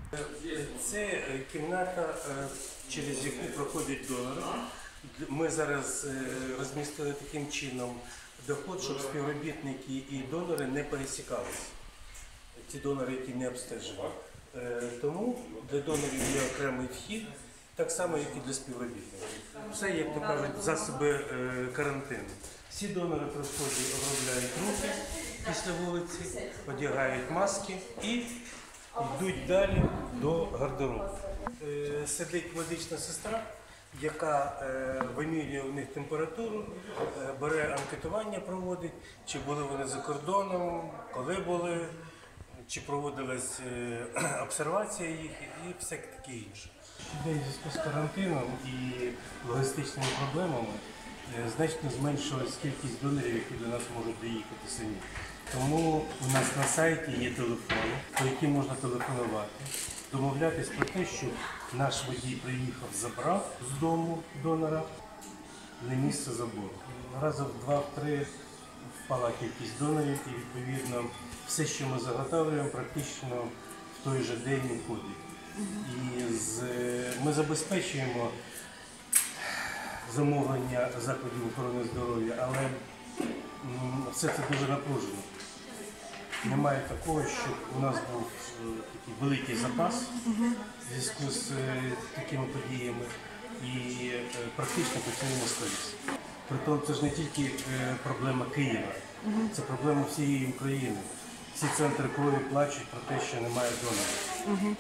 Це кімната, через яку проходять донори. Ми зараз розмістили таким чином доход, щоб співробітники і донори не пересікалися. Ті донори, які не обстежені. Тому для донорів є окремий вхід, так само, як і для співробітників. Все, як то кажуть, засоби карантину. Всі донори приходять, обробляють руки після вулиці, одягають маски і йдуть далі до гардеробу. Сидить медична сестра, яка вимірює у них температуру, бере анкетування, проводить, чи були вони за кордоном, коли були, чи проводилась обсервація їх і все таке інше. В зв'язку з карантином і логістичними проблемами значно зменшилась кількість донорів, які до нас можуть доїхати самі. Тому у нас на сайті є телефони, по яким можна телефонувати, домовлятись про те, що наш водій приїхав, забрав з дому донора на місце забору. Разом в 2-3 впала кількість донорів і, відповідно, все, що ми заготовлюємо, практично в той же день уходить. І ми забезпечуємо замовлення закладів охорони здоров'я, але все це дуже напружено. Немає такого, щоб у нас був такий великий запас в зв'язку з такими подіями і практично працюємо скрізь. Притом це ж не тільки проблема Києва, це проблема всієї України. Всі центри крові плачуть про те, що немає донорів.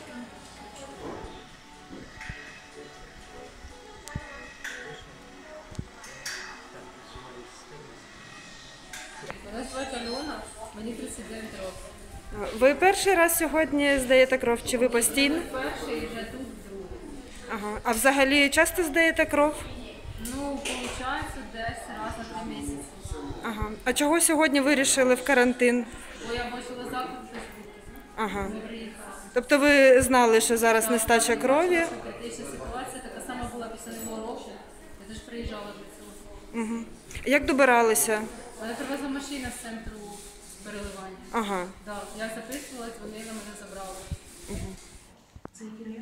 Мене звати Альона, мені 39 років. Ви перший раз сьогодні здаєте кров, чи ви постійно? Перший і вже тут другий. Ага. А взагалі часто здаєте кров? Ну, виходить, десь раз на 3 місяці. Ага. А чого сьогодні вирішили в карантин? Бо я бачила заклад в Фейсбуці. Ага. Ми приїхали. Тобто ви знали, що зараз нестача крові? Критична ситуація така сама була після Нового року. Я теж приїжджала до цього. Угу. Як добиралися? Мене привезла машина з центру переливання. Ага. Да. Я записувалась, вони мене забрали. Угу.